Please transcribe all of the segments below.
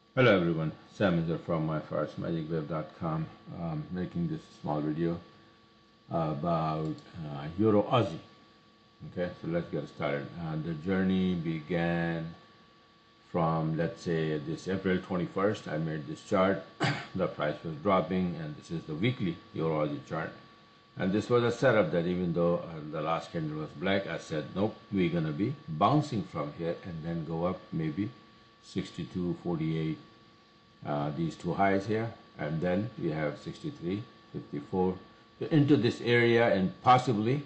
Hello everyone, Sam is here from myfarsmagicwave.com, making this small video about Euro Aussie. Okay, so let's get started. The journey began from, let's say, this April 21st. I made this chart. The price was dropping, and this is the weekly Euro Aussie chart. And this was a setup that even though the last candle was black, I said, nope, we're going to be bouncing from here and then go up maybe 62.48. These two highs here, and then we have 63.54 into this area, and possibly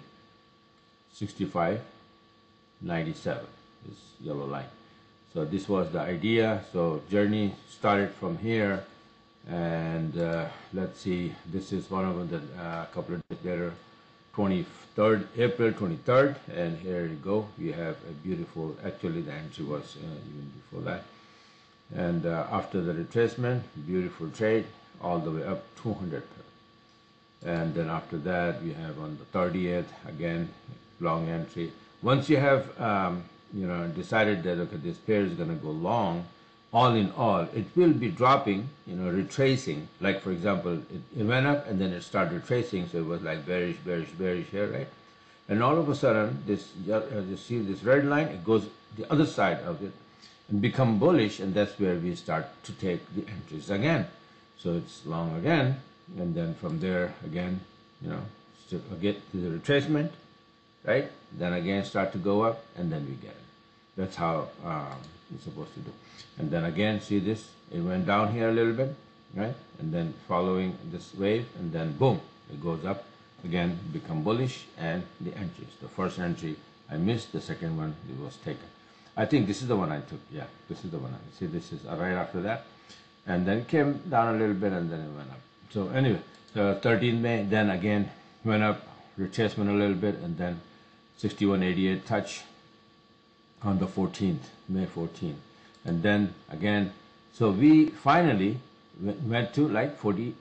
65.97, this yellow line. So this was the idea. So journey started from here, and let's see, this is one of the couple of days later, 23rd April 23rd, and here you go, we have a beautiful, actually the entry was even before that. And after the retracement, beautiful trade all the way up 200 pips. And then after that, we have on the 30th again long entry. Once you have decided that okay, this pair is going to go long, all in all, it will be dropping, retracing. Like for example, it went up and then it started retracing, so it was like bearish, bearish, bearish here, right? And all of a sudden, this you see this red line, it goes the other side of it and become bullish, and that's where we start to take the entries again. So it's long again, and then from there again, get to the retracement, right? Then again start to go up, and then we get it. That's how it's supposed to do. And then again, see this, it went down here a little bit, right? And then following this wave, and then boom, it goes up again, become bullish, and the entries. The first entry I missed, the second one it was taken. I think this is the one I took. Yeah, this is the one. See, this is right after that. And then it came down a little bit and then it went up. So anyway, the 13th May, then again went up, retracement a little bit, and then 61.88 touch on the 14th, May 14th. And then again, so we finally went to like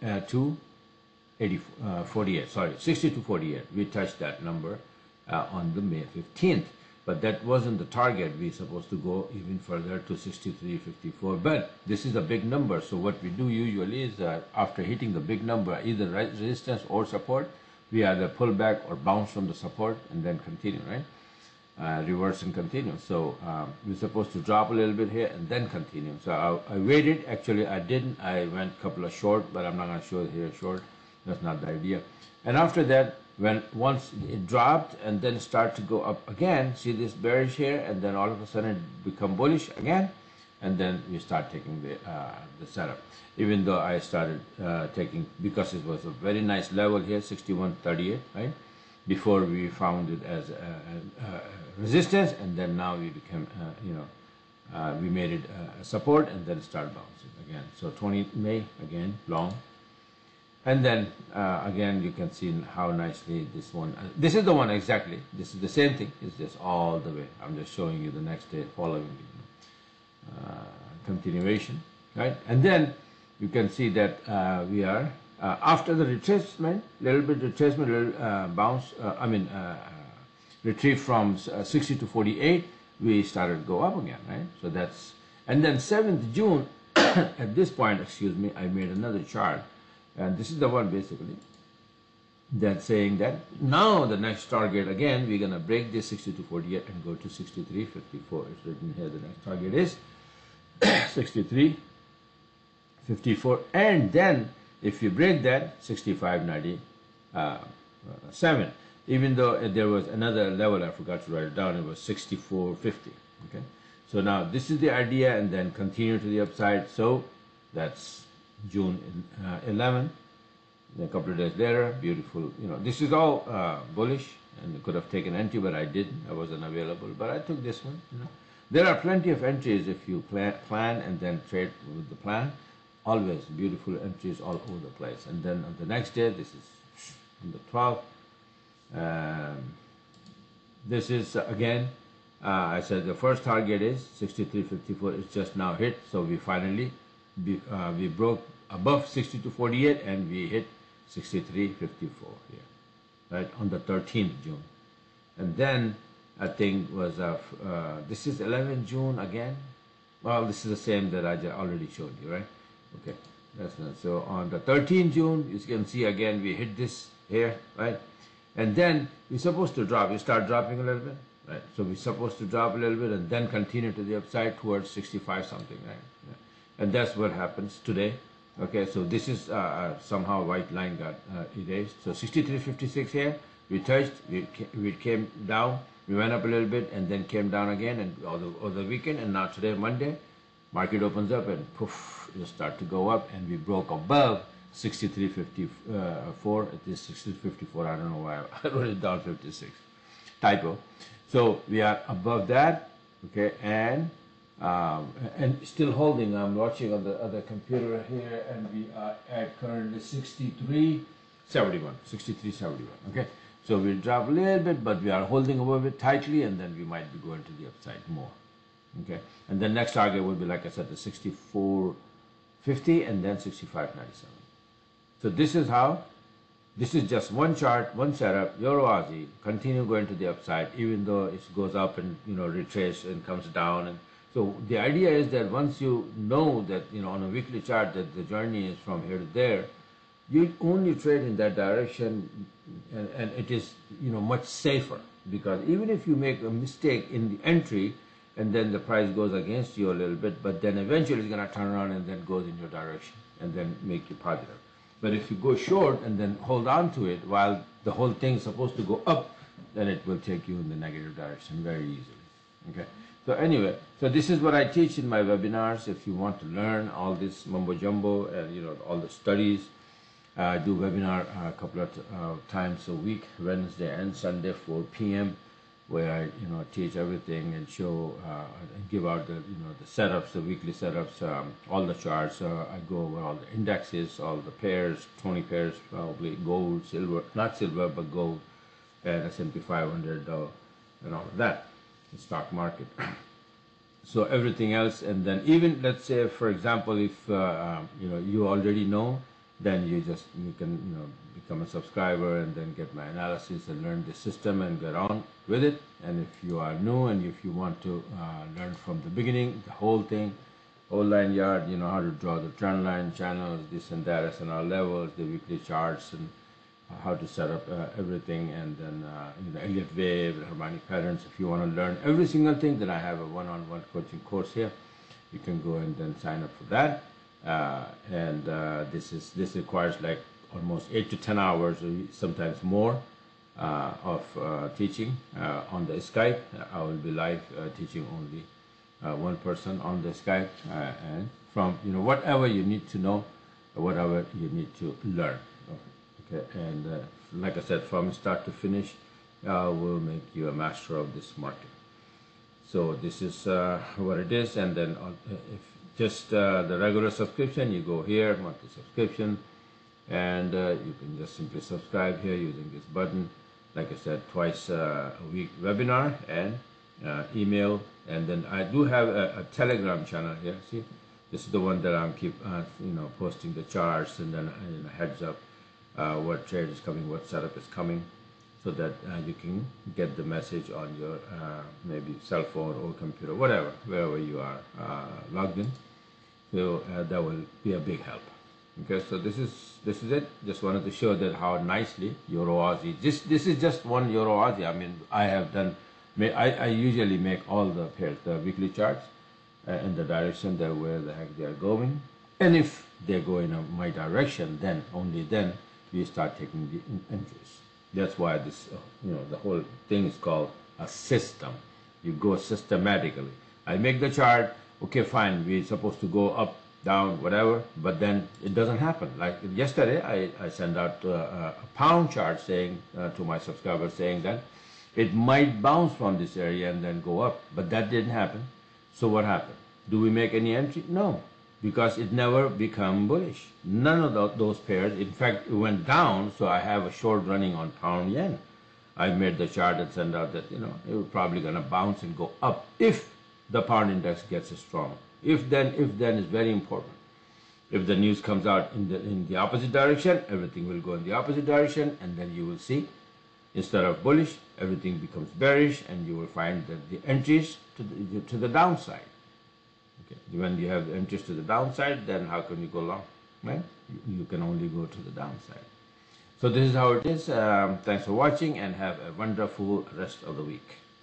48, sorry, 62.48. We touched that number on the May 15th. But that wasn't the target. We're supposed to go even further to 63.54. But this is a big number. So what we do usually is after hitting the big number, either resistance or support, we either pull back or bounce from the support and then continue, right? Reverse and continue. So we're supposed to drop a little bit here and then continue. So I waited. Actually, I didn't. I went a couple of short, but I'm not going to show it here short. That's not the idea. And after that, once it dropped and then start to go up again, see this bearish here, and then all of a sudden it become bullish again, and then we start taking the setup. Even though I started taking, because it was a very nice level here, 61.38, right? Before we found it as resistance, and then now we became, we made it a support, and then start bouncing again. So 20 May again long. And then again, you can see how nicely this one, this is the one exactly, this is the same thing, it's just all the way. I'm just showing you the next day following continuation, right? And then you can see that we are, after the retracement, little bit retracement, little bounce, retrieve from 60 to 48, we started to go up again, right? So that's, and then 7th June, at this point, excuse me, I made another chart. And this is the one basically that's saying that now the next target again, we're going to break this 62.48 and go to 63.54. It's written here, the next target is 63.54. And then if you break that, 65.97. Even though there was another level, I forgot to write it down, it was 64.50. Okay. So now this is the idea, and then continue to the upside. So that's June 11, a couple of days later, beautiful, this is all bullish, and could have taken entry, but I didn't, I wasn't available, but I took this one, There are plenty of entries if you plan and then trade with the plan, always beautiful entries all over the place. And then on the next day, this is on the 12th, this is again, I said the first target is 63.54, it's just now hit, so we finally, we broke above 62.48 and we hit 63.54 here, right, on the 13th June. And then I think was this is 11 June again, Well, this is the same that I already showed you, right? Okay, that's not so. On the 13th June, you can see again we hit this here, right? And then we're supposed to drop. You start dropping a little bit, right? So we're supposed to drop a little bit and then continue to the upside towards 65 something, right? Yeah. And that's what happens today. Okay, so this is somehow white line got erased. So 63.56 here, we touched, we came down, we went up a little bit and then came down again, and over the weekend, and now today, Monday, market opens up and poof, it start to go up, and we broke above 63.54. It is 63.54. I don't know why I wrote it down 56. Typo. So we are above that, okay, and still holding. I'm watching on the other computer here, and we are at currently 63.71. 63.71. Okay. So we'll drop a little bit, but we are holding above it tightly, and then we might be going to the upside more. Okay, and the next target will be, like I said, the 64.50 and then 65.97. So this is how, this is just one chart, one setup, Euro Aussie, continue going to the upside, even though it goes up and, you know, retrace and comes down. And so the idea is that once you know that, you know, on a weekly chart that the journey is from here to there, you only trade in that direction, and it is, you know, much safer, because even if you make a mistake in the entry and then the price goes against you a little bit, but then eventually it's going to turn around and then goes in your direction and then make you positive. But if you go short and then hold on to it while the whole thing is supposed to go up, then it will take you in the negative direction very easily. Okay. So anyway, so this is what I teach in my webinars. If you want to learn all this mumbo jumbo and, you know, all the studies, I do webinar a couple of times a week, Wednesday and Sunday, 4 p.m., where I, you know, teach everything and show and give out the, you know, the setups, the weekly setups, all the charts. I go over all the indexes, all the pairs, 20 pairs probably, gold, silver, not silver, but gold, and S&P 500, and all of that, the stock market. So everything else, and then even, let's say, for example, if you know, you already know, then you can, you know, become a subscriber and then get my analysis and learn the system and get on with it. And if you are new and if you want to learn from the beginning, the whole thing, whole line yard, you know, how to draw the trend line, channels, this and that, SNR levels, the weekly charts, and how to set up everything, and then you know, Elliott wave, the harmonic patterns. If you want to learn every single thing, then I have a one-on-one coaching course here. You can go and then sign up for that. This requires like almost 8 to 10 hours, or sometimes more, of teaching on the Skype. I will be live teaching only one person on the Skype, and from, you know, whatever you need to know, whatever you need to learn. Okay, and like I said, from start to finish, will make you a master of this market. So this is what it is, and then if just the regular subscription, you go here, monthly subscription, and you can just simply subscribe here using this button. Like I said, twice a week webinar and email, and then I do have a Telegram channel here. See, this is the one that I'm you know, posting the charts, and then a heads up what trade is coming, what setup is coming, so that you can get the message on your maybe cell phone or computer, whatever, wherever you are logged in. So that will be a big help. Okay, so this is it. Just wanted to show that how nicely Euro Aussie. This is just one Euro Aussie. I mean, I have done. I usually make all the pairs, the weekly charts, in the direction that where the heck they are going, and if they go in my direction, then only then we start taking the entries. That's why this, you know, the whole thing is called a system. You go systematically. I make the chart. Okay, fine. We're supposed to go up, down, whatever, but then it doesn't happen. Like yesterday, I sent out a pound chart saying to my subscribers, saying that it might bounce from this area and then go up, but that didn't happen. So what happened? Do we make any entry? No, because it never became bullish. None of those pairs. In fact, it went down. So I have a short running on pound yen. I made the chart and sent out that, you know, it was probably going to bounce and go up if the pound index gets strong. If then is very important. If the news comes out in the opposite direction, everything will go in the opposite direction, and then you will see, instead of bullish, everything becomes bearish, and you will find that the entries to the downside. Okay. When you have interest to the downside, then how can you go long? Right? You can only go to the downside. So this is how it is. Thanks for watching and have a wonderful rest of the week.